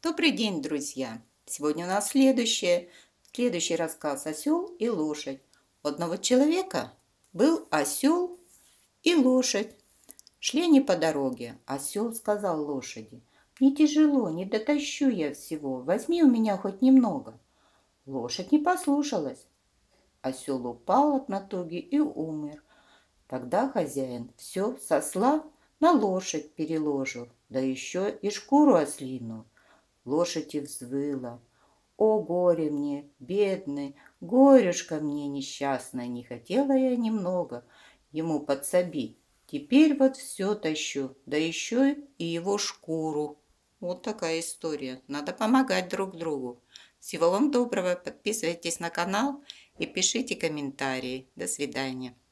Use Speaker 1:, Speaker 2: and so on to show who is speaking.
Speaker 1: Добрый день, друзья! Сегодня у нас следующий рассказ «Осел и лошадь». У одного человека был осел и лошадь. Шли они по дороге. Осел сказал лошади: «Мне тяжело, не дотащу я всего. Возьми у меня хоть немного». Лошадь не послушалась. Осел упал от натуги и умер. Тогда хозяин все со осла на лошадь переложил, да еще и шкуру ослину. Лошадь и взвыла: «О, горе мне, бедный, горюшка мне несчастная, не хотела я немного ему подсобить. Теперь вот все тащу, да еще и его шкуру». Вот такая история. Надо помогать друг другу. Всего вам доброго. Подписывайтесь на канал и пишите комментарии. До свидания.